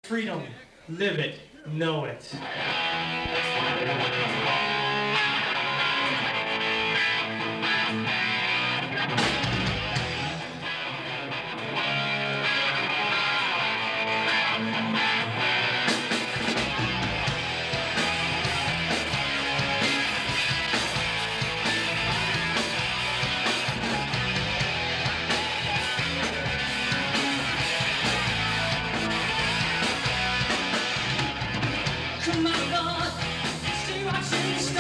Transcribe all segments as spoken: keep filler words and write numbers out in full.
Freedom. Live it. Know it. Come on, Lord, stay watching the stars.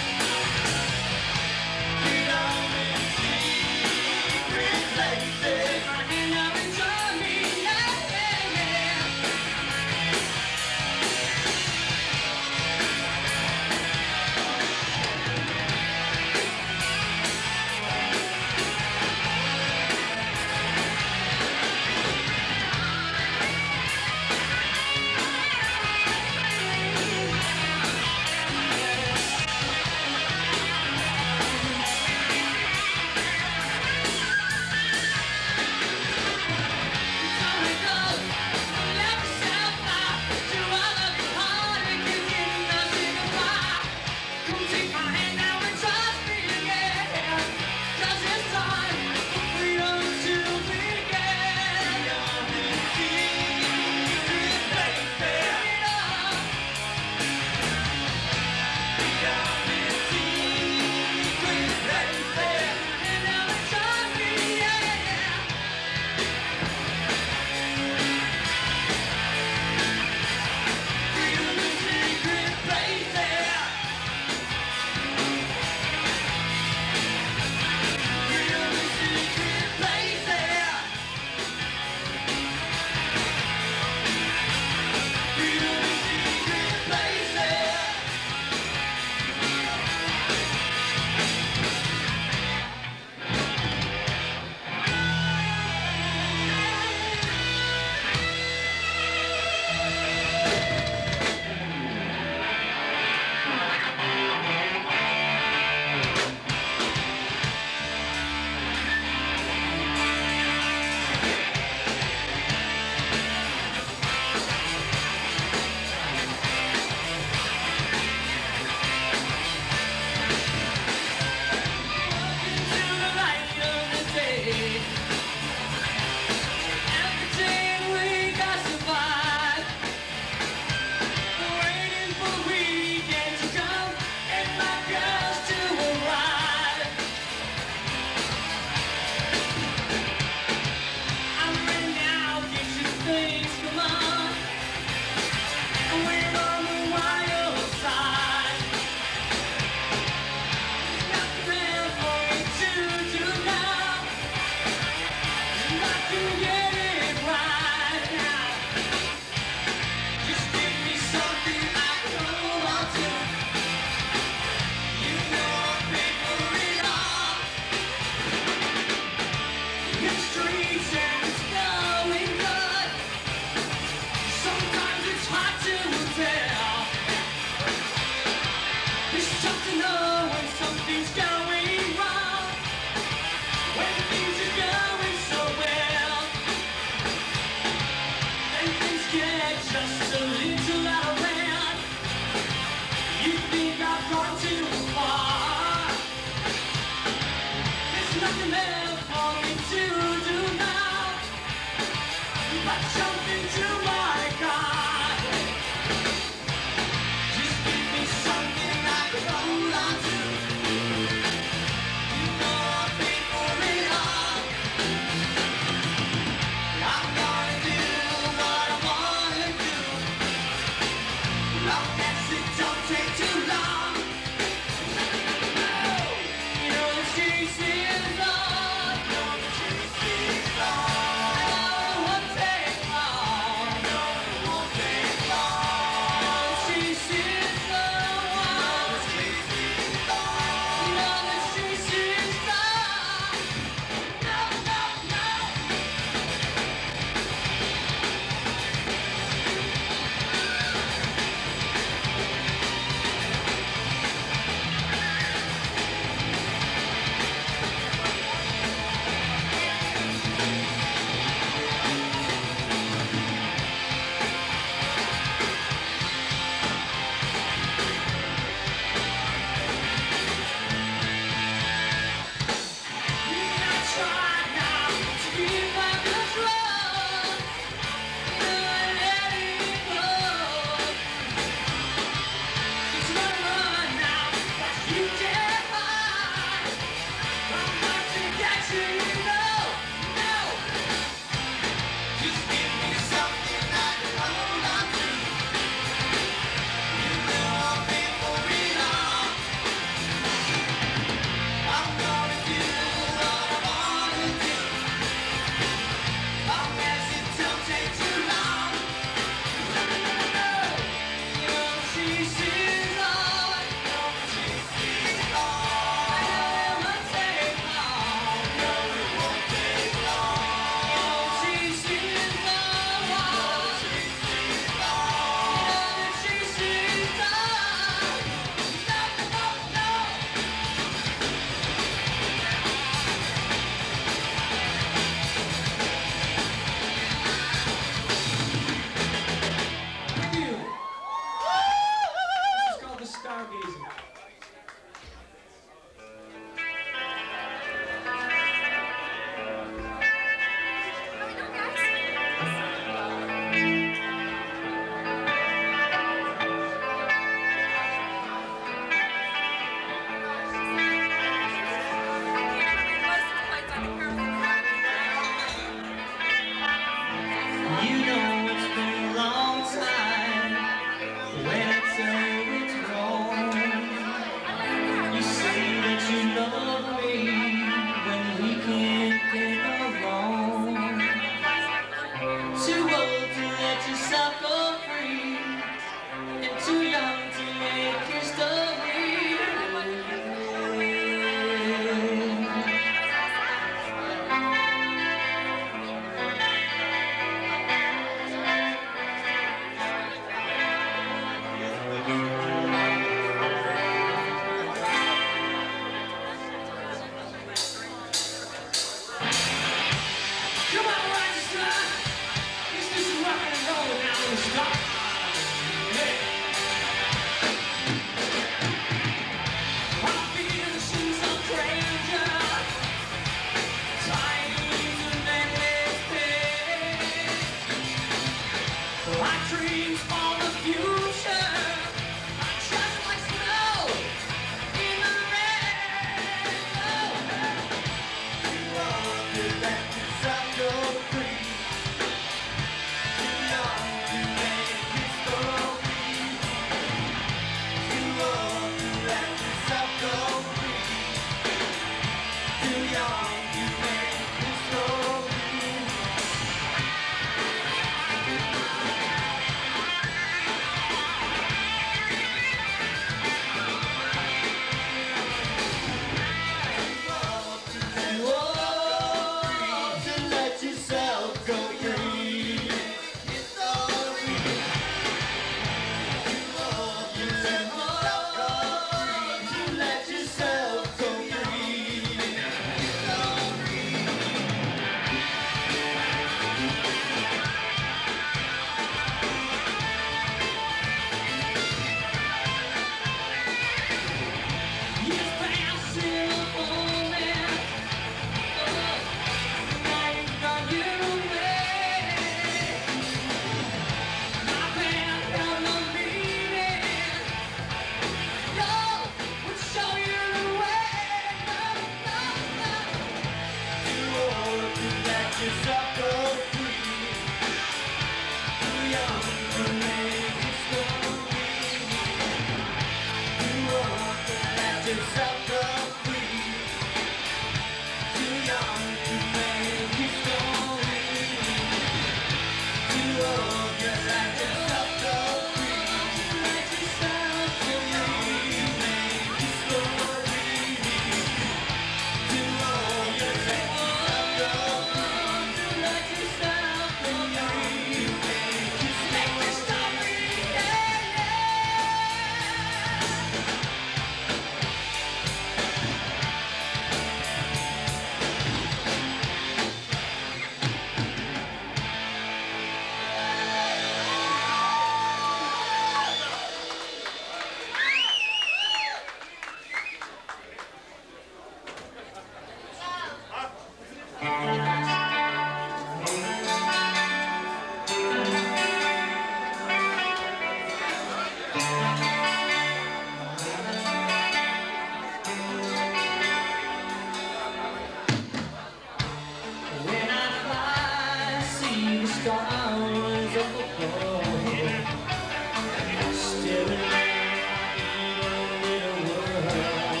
When I fly, see the stars overflow, staring at my little world.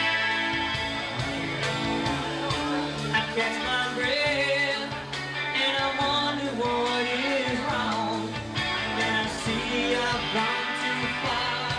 I catch my breath and I wonder what is wrong. Then I see I've gone too far.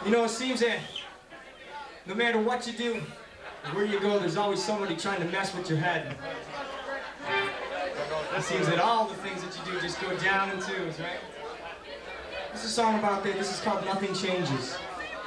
You know, it seems that no matter what you do, where you go, there's always somebody trying to mess with your head. It seems that all the things that you do just go down in twos, right? This is a song about that. This is called Nothing Changes.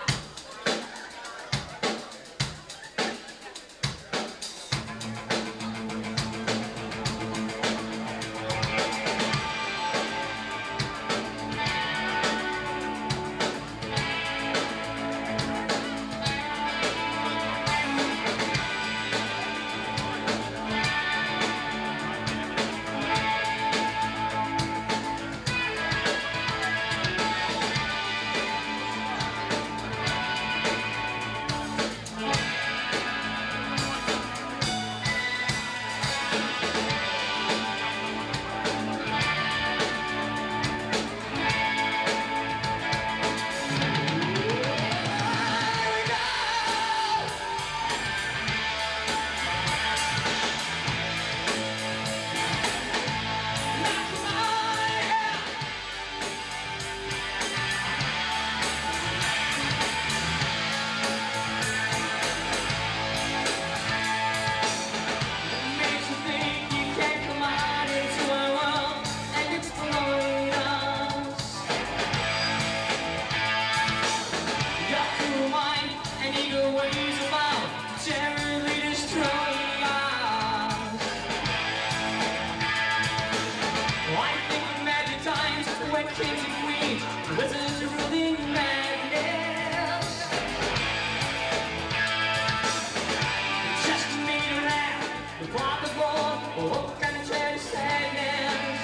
Kings and queens, wizards are ruling madness. Just made her laugh, upon the board, oh, kind of try to sadness.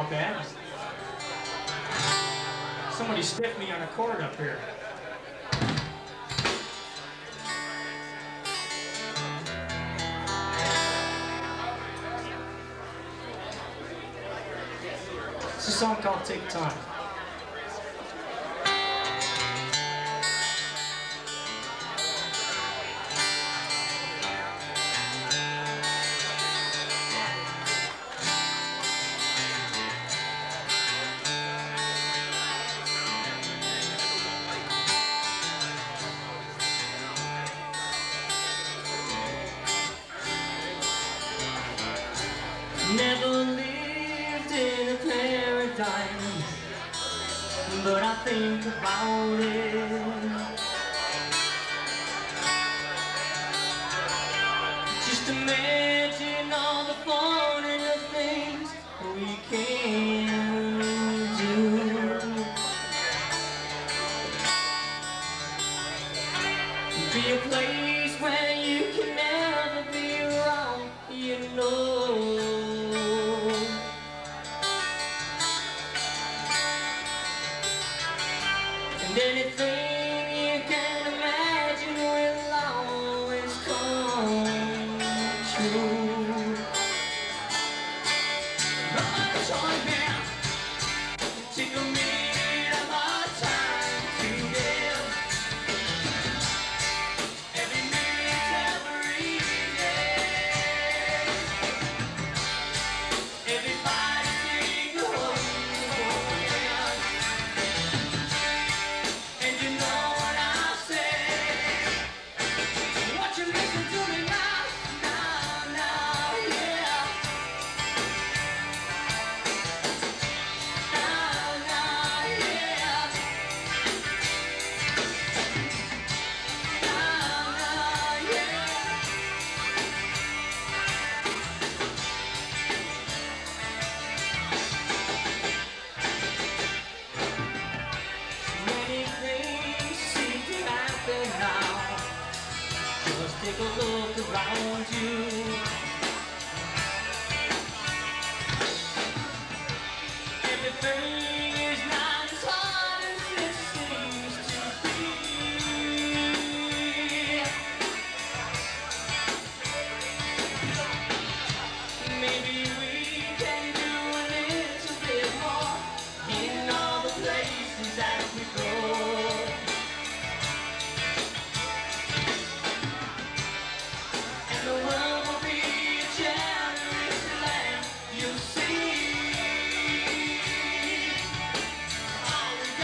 not bad. Somebody stiffed me on a chord up here. It's a song called Take Time. Never lived in a paradise, but I think about it. Just imagine all the fun and the things we can do. Be a place where you can never be wrong, you know. And anything you can imagine will always come true. But join me, take a minute of our time together. Every minute, every day. Everybody take a hold. And you know what I say. Won't you listen to me now, now, now, yeah. Now, now, yeah. Now, now, yeah. Many things seem to happen now. Just take a look around you. Everything is not as hard as it seems to be. Maybe we can do a little bit more in all the places that we go. And the world will be a generous land, you'll see. All we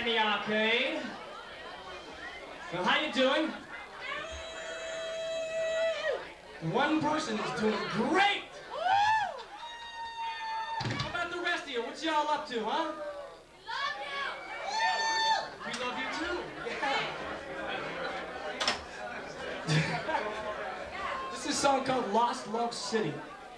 the arcade. Well, how you doing? One person is doing great! How about the rest of you? What y'all up to, huh? We love you too. Yeah. This is a song called Lost Love City.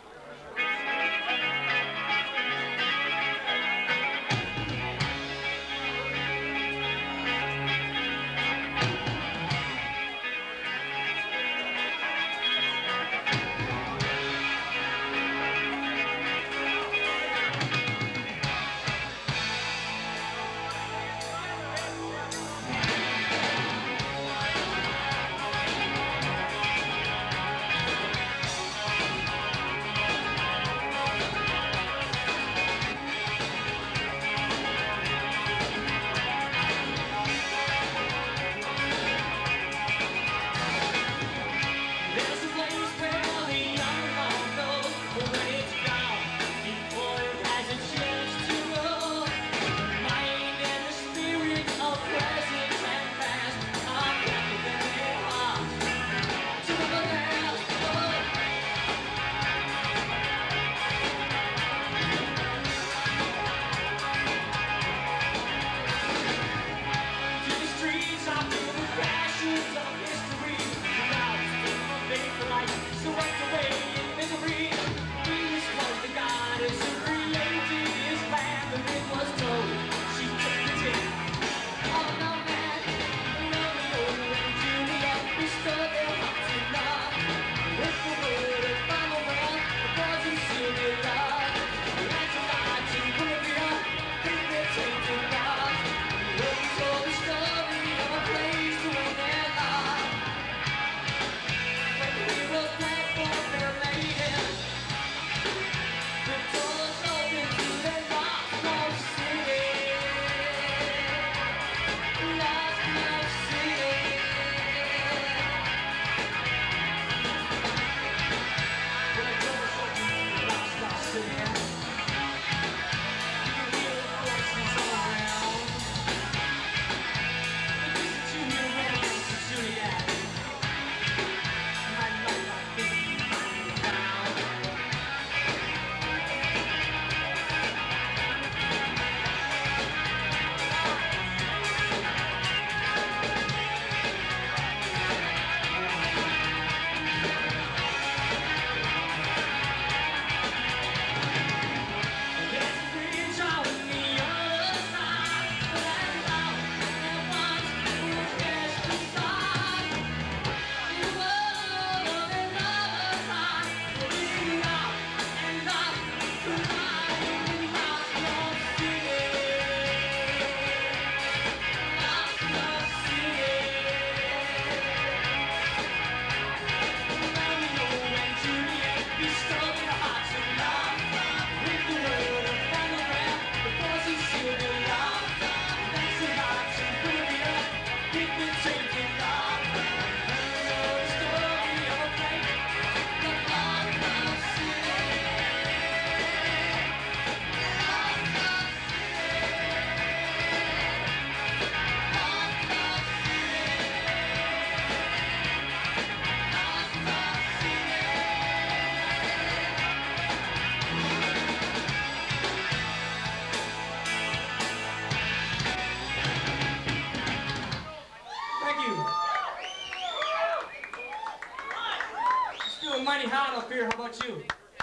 Mighty hot up here. How about you?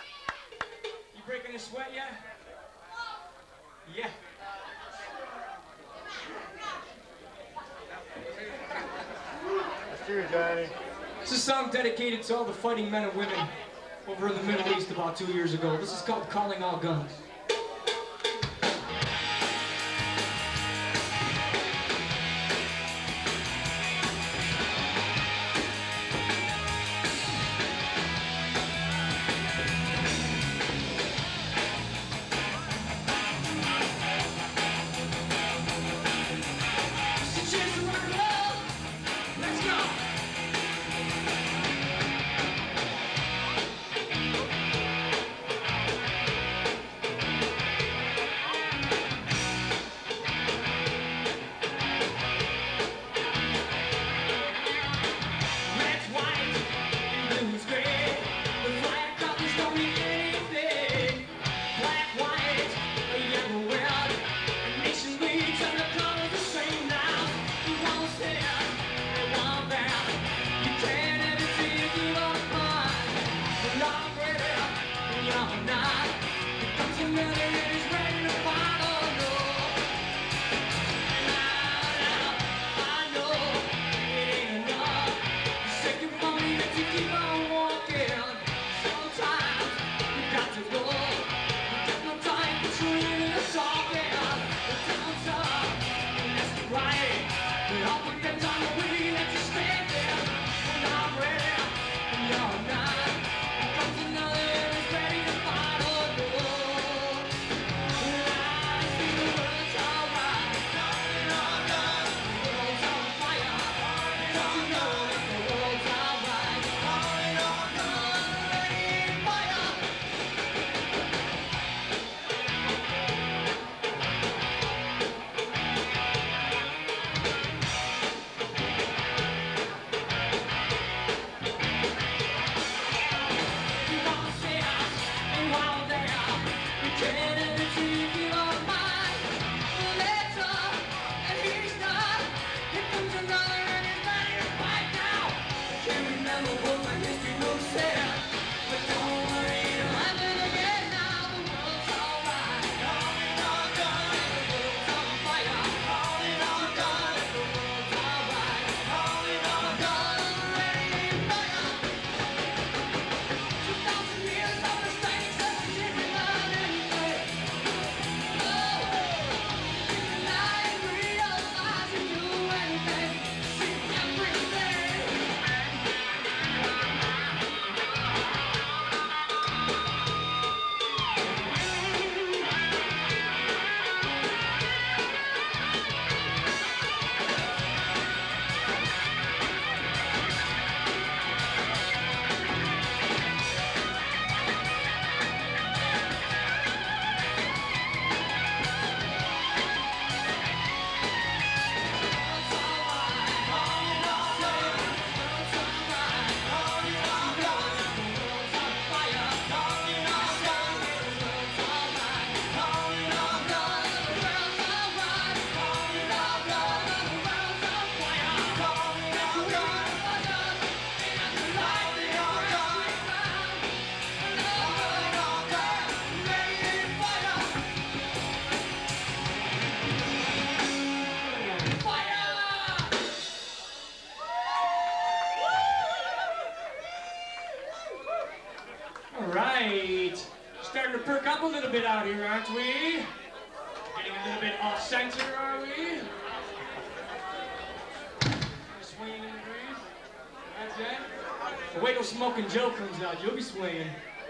You breaking a sweat yet? Yeah. That's true, Johnny. It's a song dedicated to all the fighting men and women over in the Middle East about two years ago. This is called Calling All Guns. perk up a little bit out here, aren't we? Getting a little bit off-center, are we? Swinging in the breeze. That's it. But wait till Smoking Joe comes out. You'll be swinging.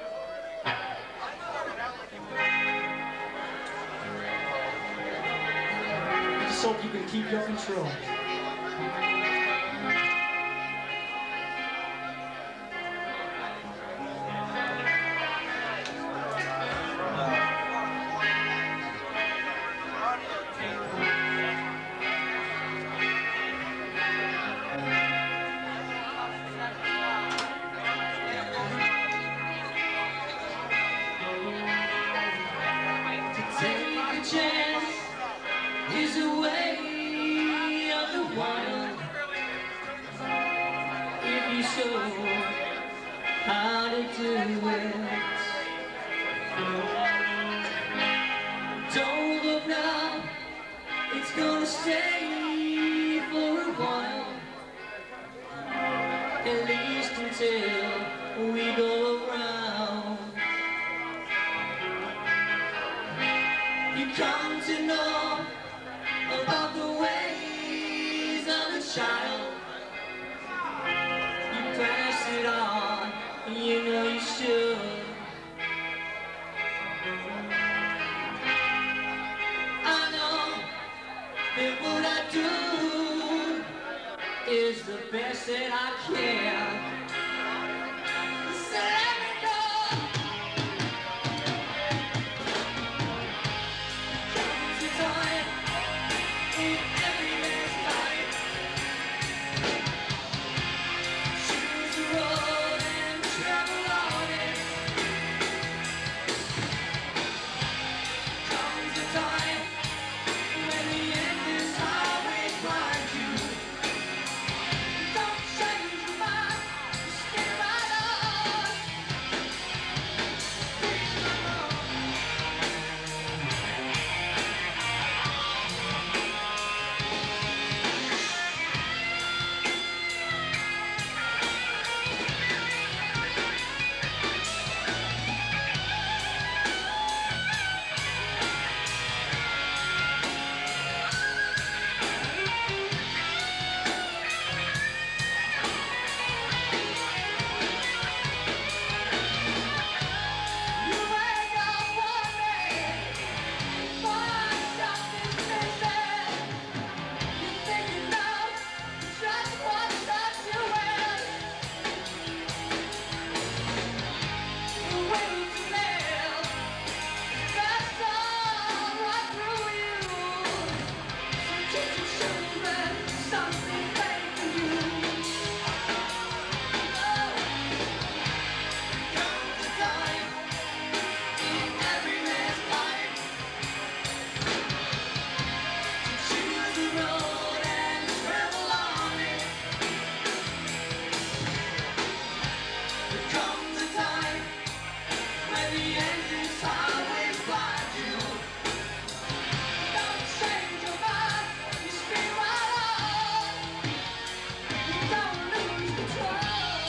I just hope you can keep your control. Is a way of the wild. If you show how to do it, don't look now, it's gonna stay for a while, at least until we go around. You come to know about the ways of a child. You pass it on, you know you should. I know that what I do is the best that I can. So let me go. Comes a time in every man's life. Choose the road and travel on it. Comes a time when the end is always blind you. Don't change your mind, stay right on. Breathe alone. You wake up one day, find something missing. You think you know just what touch you in. The way to live, that's all right through you. So teach your children something better for you. Comes a time in every man's life to choose the road and travel on it. There comes a time when the end is always blind you. Don't change your mind, you stay right on. You don't lose control.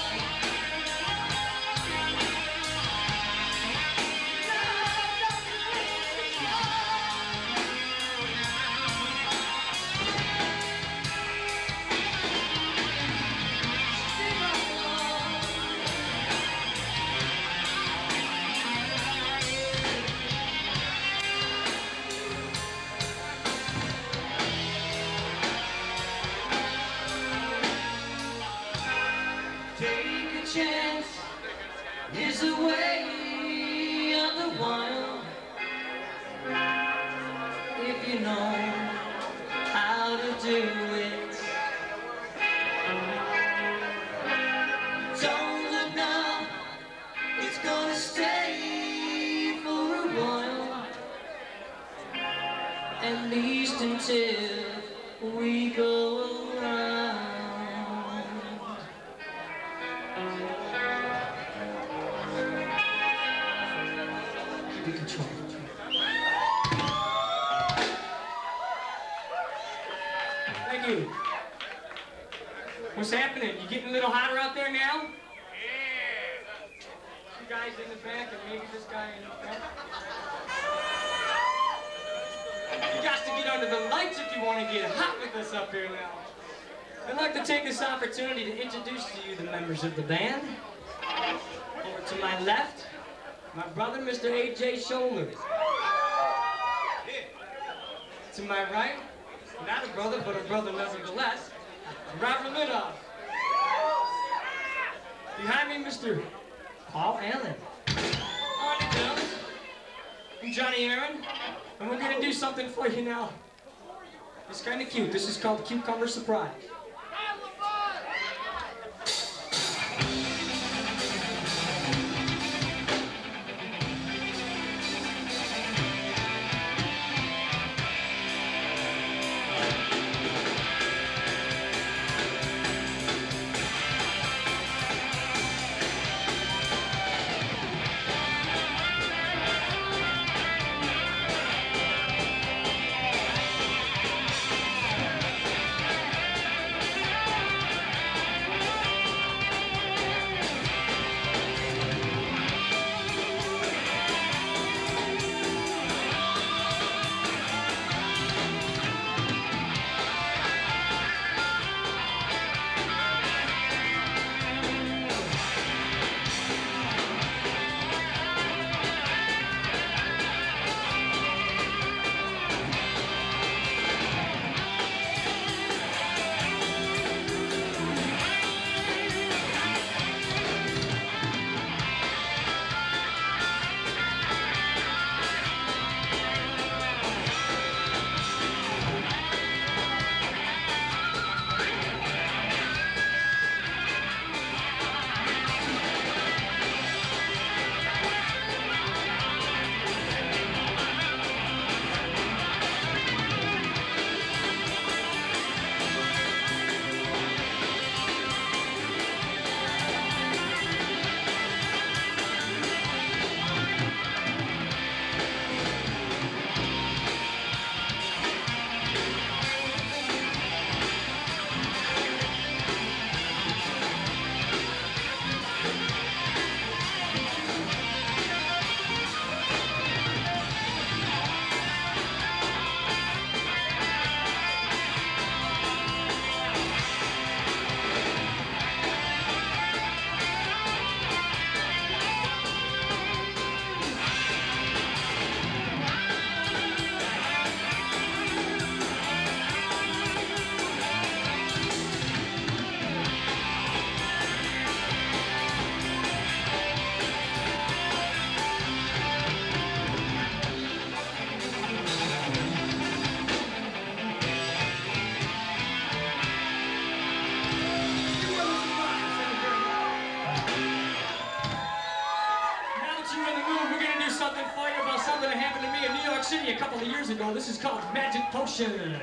Take a chance is the way of the wild. If you know how to do it, don't look now, it's gonna stay for a while, at least until we go around. Be controlled. Thank you. What's happening? You getting a little hotter out there now? guys in the back and maybe this guy in the front. You got to get under the lights if you want to get hot with us up here now. I'd like to take this opportunity to introduce to you the members of the band. Over to my left, my brother, Mister A J Scholler. To my right, not a brother, but a brother nevertheless, Robert Lidoff. Behind me, Mister Paul Allen. On the drums, I'm Johnny Aaron, and we're gonna do something for you now. It's kind of cute. This is called Cucumber Surprise. Something that happened to me in New York City a couple of years ago. This is called Magic Potion.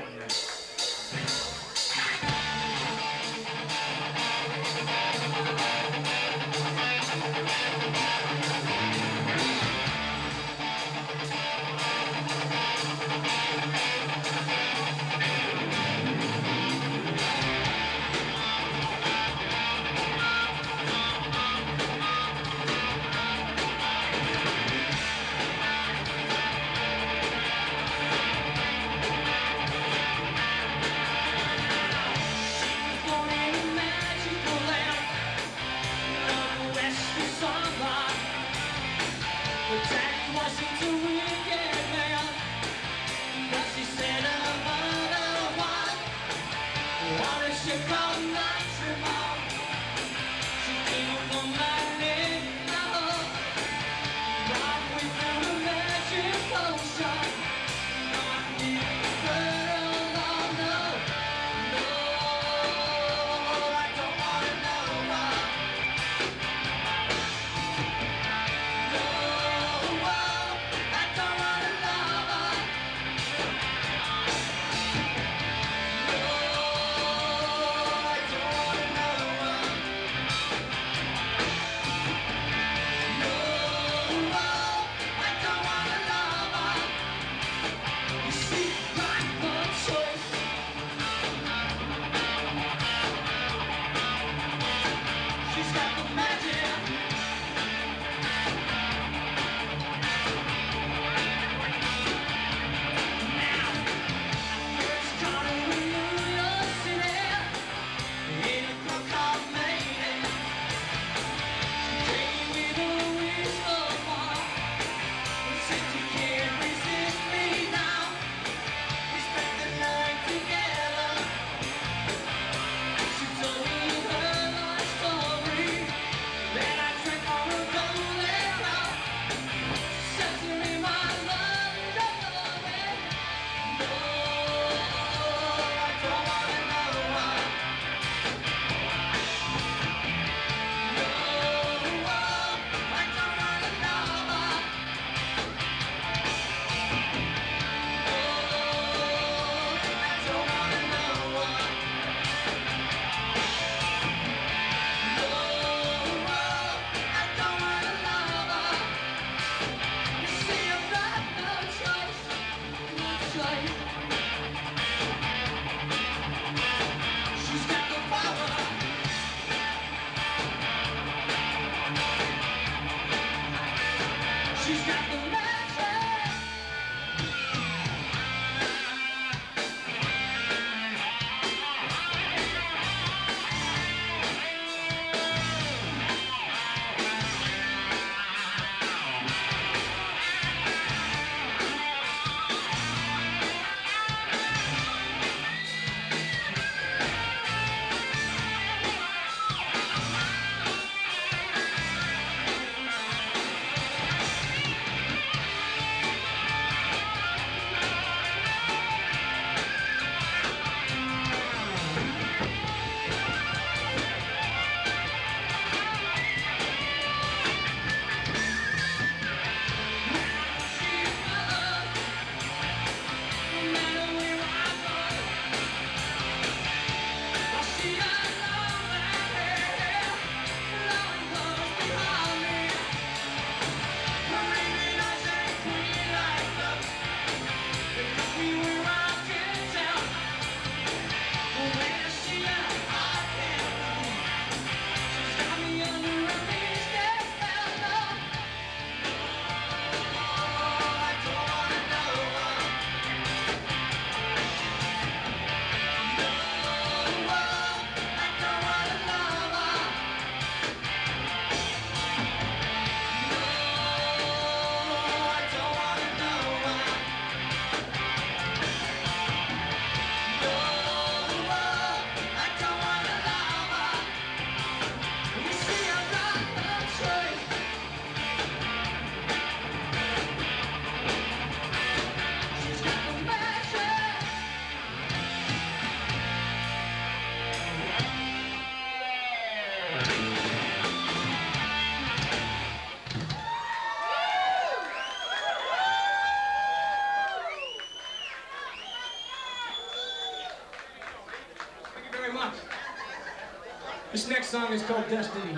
This next song is called Destiny.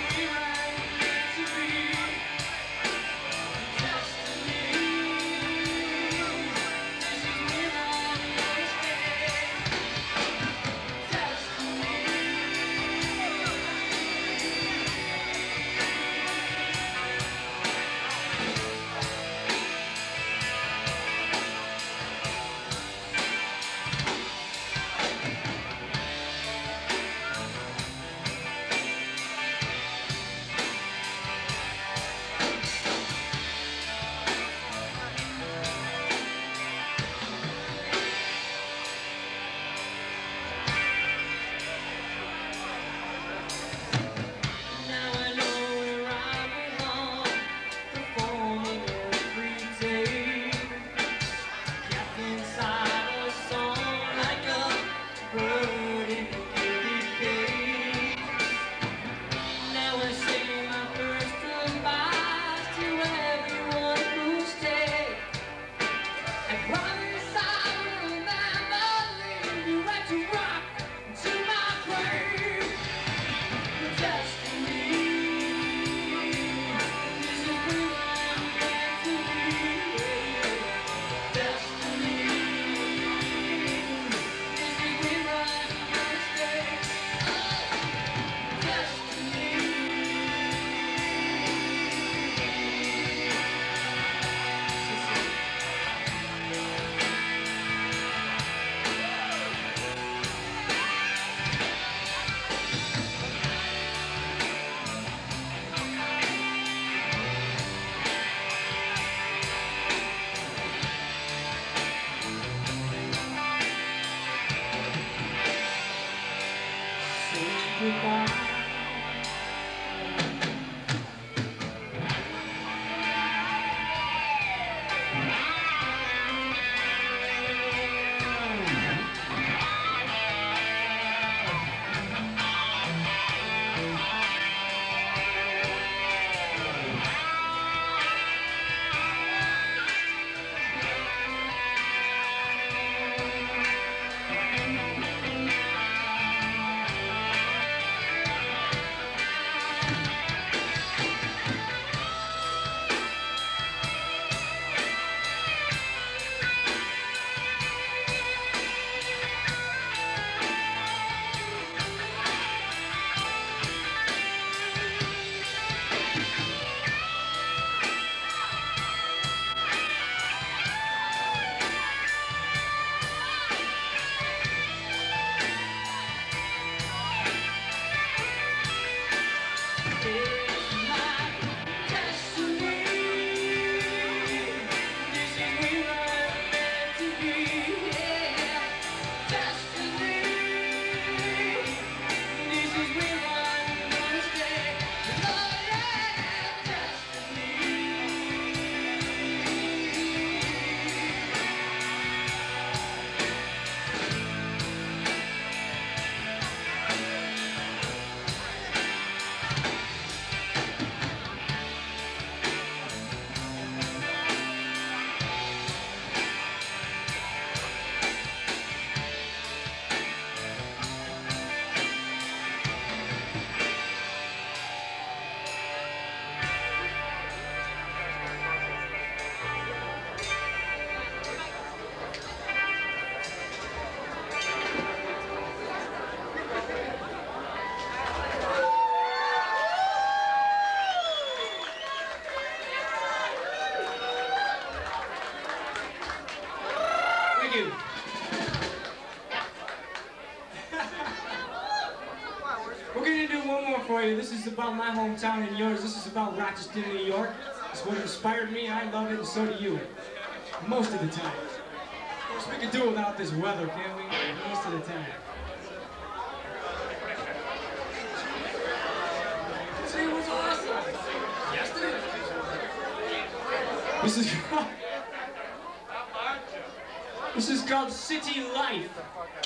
Destiny. you. This is about my hometown and yours. This is about Rochester, New York. It's what inspired me. I love it, and so do you. Most of the time. Of course, we could do without this weather, can't we? Most of the time. See, it was awesome. Yesterday. This is called, this is called City Life.